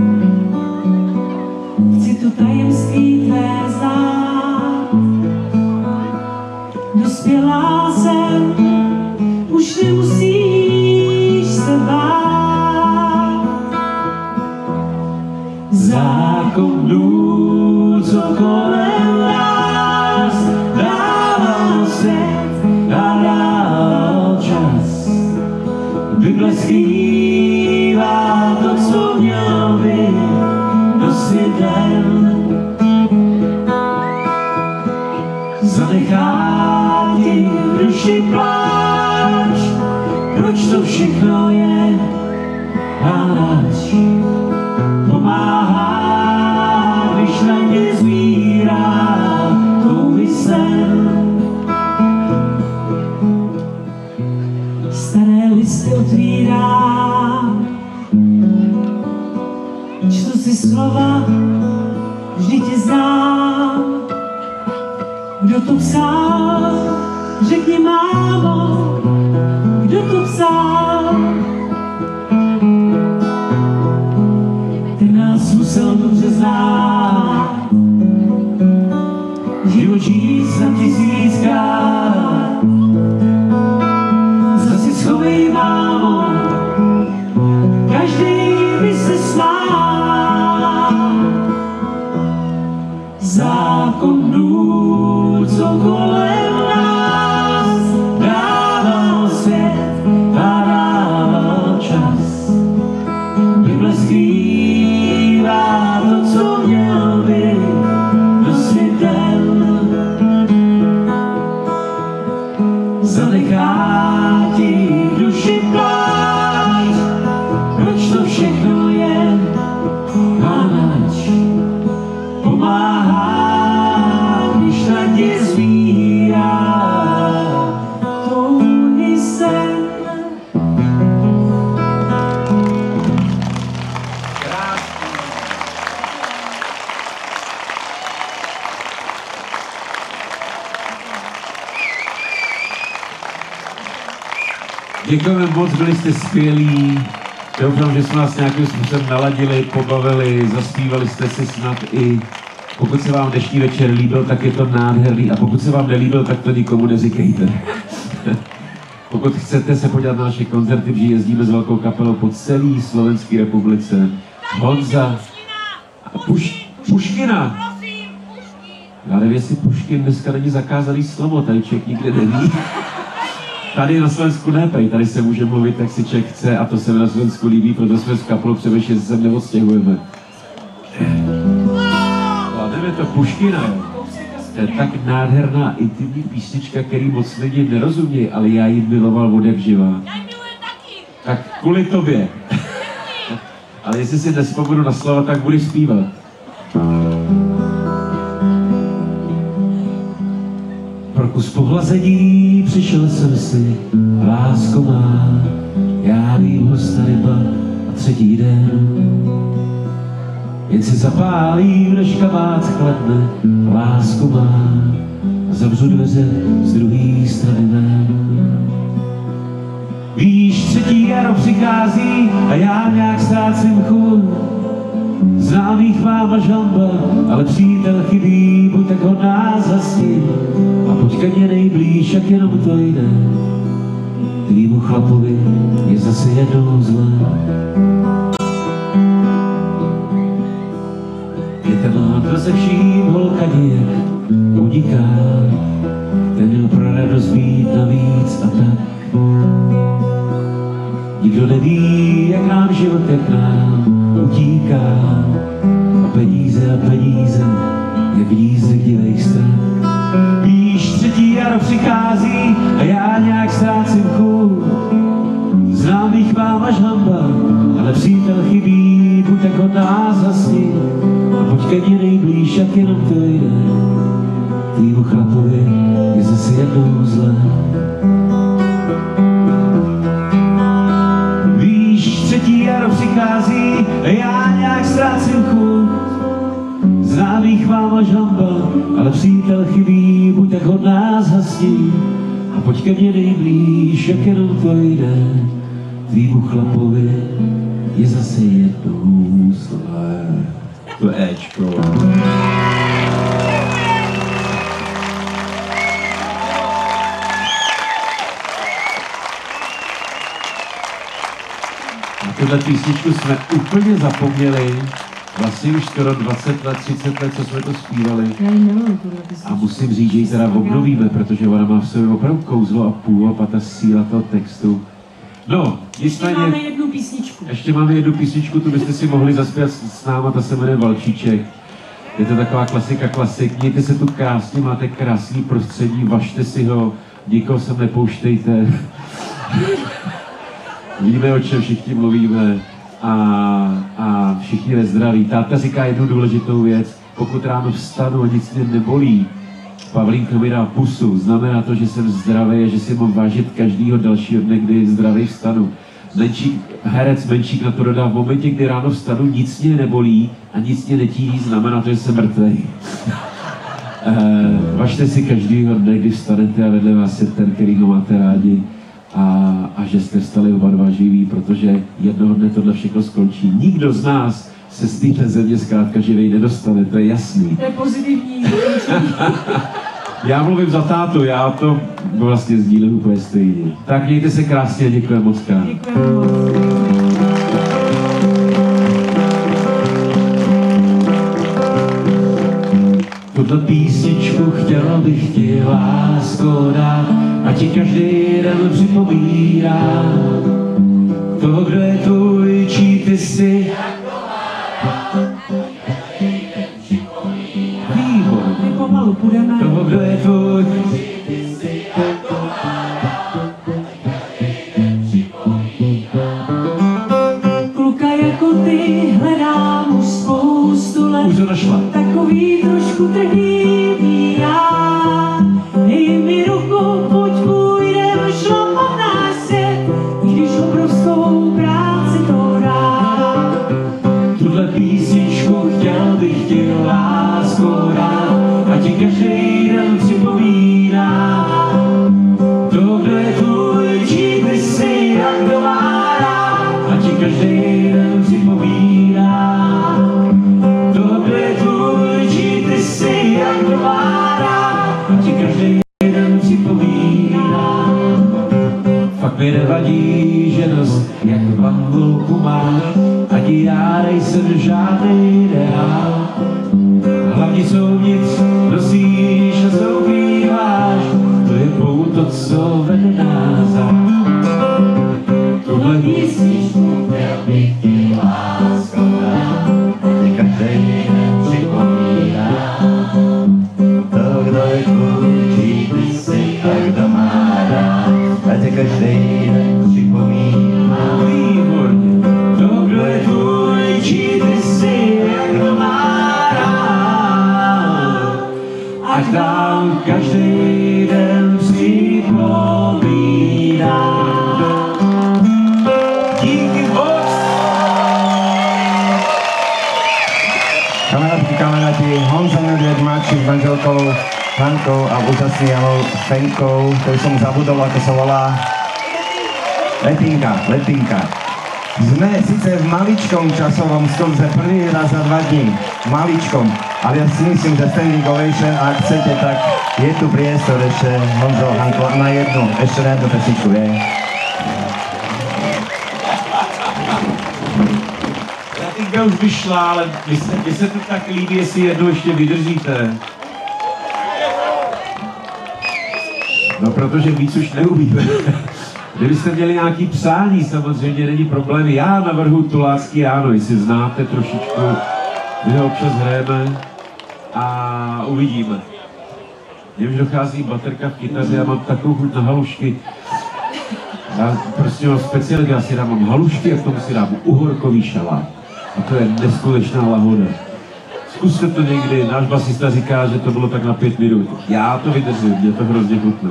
chci to tajemství tvé znát. Dospělá jsem, už nemusíš se bát. Zákon dnů, co skrývá to, co měl by nosit den. Zanechá ti v duši pláč, proč to všechno je hráč. Pomáhá, když na mě zvírá touhy sen. Staré listy otvírám, čtu si slova, vždy tě znám. Kdo to psal, řekni mámo, kdo to psal. Ten nás musel dobře znát, život žít za tisíckrát. Zase schovej, mámo, každý by se smál. Zákon dnů, co kolem nás dával svět a dával čas. Bible skrývá to, co měl by nosit den. Zanechá ti v duši pláč, proč to všechno je hráč. Pomáhá, když na tě zvírá touhy sen. Děkujeme moc, byli jste skvělí. Doufám, že jsme vás nějakým způsobem naladili, pobavili, zaspívali jste si snad i. Pokud se vám dnešní večer líbil, tak je to nádherný, a pokud se vám nelíbil, tak to nikomu neříkejte. Pokud chcete se podívat na naše koncerty, že jezdíme s velkou kapelou po celé Slovenské republice. Honza a Puškina. Já nevím, jestli Puškin dneska není zakázaný slovo, tady člověk nikde neví. Tady na Slovensku nepej, tady se může mluvit, jak si člověk chce, a to se mi na Slovensku líbí, proto jsme s kapelou přemýšleli, že se sem neodstěhujeme. A nevím, to Puškina, jo. To je tak nádherná intimní písnička, který moc lidi nerozumějí, ale já ji miloval od jak živá. Tak kvůli tobě. Ale jestli si nespomenu na slova, tak budeš zpívat. Pro kus pohlazení přišel jsem si, lásko má, já vím, hosta ryba a třetí den. Jen si zapálím, než kabát chladne, lásko má, a zavřu dveře z druhé strany ven. Víš, třetí jaro přichází a já nějak ztrácím chuť. Známých mám až hamba, ale přítel chybí, buď tak hodná zasti. A pojď ke mně nejblíž, jak jenom to jde. Tvýmu chlapovi je zase jednou zle. Je ten hadr se vším, holka nijak uniká. Ten měl pro radost být navíc a tak. Nikdo neví, jak nám život, jak nám utíká. A peníze, jak hnízdek divej strach. Víš, třetí jaro přichází a já nějak ztrácím chuť. Známých mám až hamba, ale přítel chybí, buď tak hodná zhasni. A pojď ke mně nejblíž, jak jenom to jde. Tvýmu chlapovi je zase jednou zle. Víš, třetí jaro přichází a já nějak ztrácím chuť. Známých mám až hamba, ale přítel chybí, buď tak hodná zhasni. A pojď ke mně nejblíž, jak jenom to jde. Tvýmu chlapovi je zase jednou zle. To Ečko. Na tuhle písničku jsme úplně zapomněli. Vlastně už skoro 20 let, 30 let, co jsme to zpívali. A musím říct, že ji teda obnovíme, protože ona má v sobě opravdu kouzlo a půl a ta síla toho textu. No, Ještě nicméně, máme jednu písničku. ještě máme jednu písničku, tu byste si mohli zaspět s náma, ta se jmenuje Valčíček. Je to taková klasika klasik, mějte se tu krásně, máte krásný prostředí, važte si ho, nikoho sem nepouštejte. Víme, o čem všichni mluvíme a všichni ve zdraví. Táta říká jednu důležitou věc, pokud ráno vstanu a nic mě nebolí, Pavlínka mi dá pusu, znamená to, že jsem zdravý a že si mám vážit každého dalšího dne, kdy zdravý vstanu. Herec Menšík na to dodá, v momentě, kdy ráno vstanu, nic mě nebolí a nic mě netíží, znamená to, že jsem mrtvý. Važte si každého dne, kdy vstanete a vedle vás je ten, který ho máte rádi a že jste vstali oba dva živí, protože jednoho dne tohle všechno skončí. Nikdo z nás se z této země zkrátka živej nedostane, to je jasný. To je pozitivní. Já mluvím za tátu, já to vlastně sdílím úplně stejně. Tak mějte se krásně, děkuji moc krát. Děkujeme moc. Tuto písničku chtěla bych ti, lásko, dát, a ti každý den připomíná toho, kdo je tvůj, čí ty jsi. My pomalu půjdeme. Toho, kdo je tvůj, Kluka jako ty hledám už spoustu let. už to našla. Takový trošku trhlivý já. Dej mi ruku, pojď půjdem, šlapat náš svět, i když obrovskou práci to dá. Tuhle písničku chtěl bych ti, lásko, dát, a ti každý den připomíná toho, kdo je tvůj, čí ty jsi, jak kdo má rád, a ti každý den připomíná toho, kdo je tvůj, čí ty jsi, jak kdo má rád, a ti každý den připomíná. Fakt mi nevadí, že dost jak manželku máš, ani já nejsem žádný ideál. Hlavně co uvnitř nosíš a co ukrýváš, to je pouto, co vede nás dál. Tuhle písničku chtěl bych ti, lásko, dát, a každý den připomíná to, kdo je tvůj, čí ty jsi a kdo má rád, a tě každý den připomíná. Výborně. To, kdo je tvůj, čí ty jsi a kdo má rád, ať nám každý den připomíná. Díky moc. Kamaráti, Honza Nedvěd mladší s manželkou Hankou a úžasný Janou Fenkou, ktorú som zabudol, ako sa volá. Letinka. Sme síce v maličkom časovom sklze prvý raz za 2 dní, maličkom, ale ja si myslím, že standing ovation, ak chcete, tak je tu priestor ešte, Honzo, Hanko, na jednu pesničku, je. Latinka už vyšla, ale mně se to tak líbí, jestli jednou ještě vydržíte. No, protože víc už neumíme. Kdybyste měli nějaký přání, samozřejmě není problém. Já navrhu Tulácký ráno, jestli znáte trošičku, my ho občas hrajeme a uvidíme. Mně už dochází baterka v kytaře, já mám takovou chuť na halušky. Já prostě mám speciálně, já si dám halušky a k tomu si dám uhorkový šalát. A to je neskutečná lahoda. Zkuste to někdy, náš basista říká, že to bylo tak na 5 minut. Já to vydržím, mě to hrozně chutné.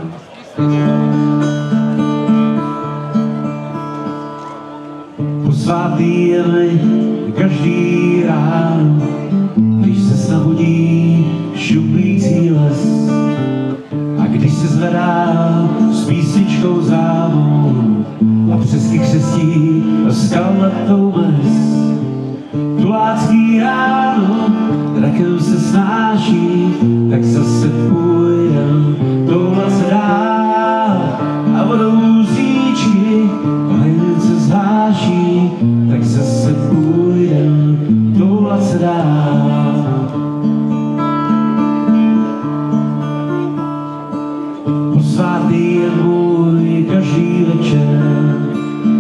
Posvátý je mi každý ráno, když se snabudí šuplící les. A když se zvedá s písničkou zámou a přesky křestí skalnatou mes. Tulácký ráno, rakem se snáší, tak zase půjdem tohle se dá. A vodou z říčky se zháší, tak zase půjdem tohle se dá. Posvátý je můj každý večer,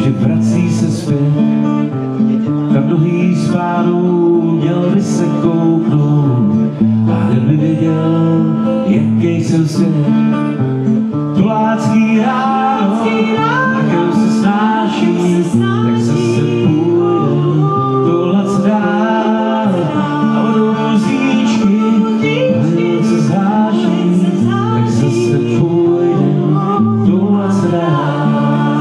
že vrací se zpět. Tam mnohý z pánů měl by se kouknout a hned by věděl, jaký jsem svět. Tulácký ráno, takhle se snáší, tak zase půjde toulat se dál. A budou růzíčky, hned se zháží, tak zase půjde toulat se dál.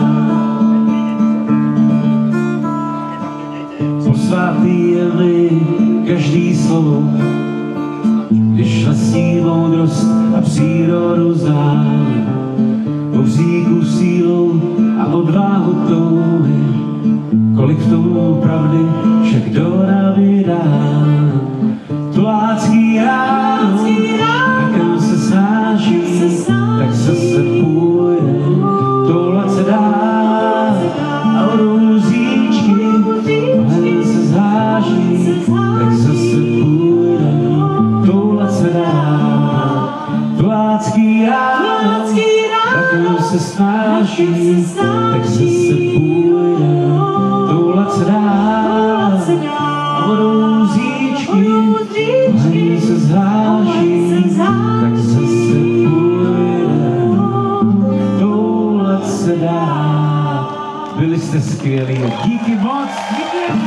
Posvátný je mi každý slovo, když lesní moudrost a přírodu znám. Po bříku sílu a odvahu touhy, kolik v tomu pravdy však do rady dám. Tulácký ráno, takhle se snaží, tak zase půjde, toulat se dá. A od růzíčky, hned se zháží, tak zase půjde, toulat se dá. Tulácký ráno, takhle se snaží, tak zase půjde, toulat se dá. A od růzíčky, hned se zháží, tak zase půjde, toulat se dá. Byli jste skvělí, díky moc, díky.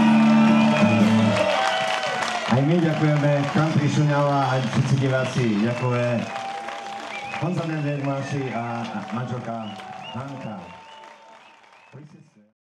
Aj my ďakujeme, Country Šuňava a všetci diváci, ďakuje Honza Nedvěd, Máši a manželka Hanka.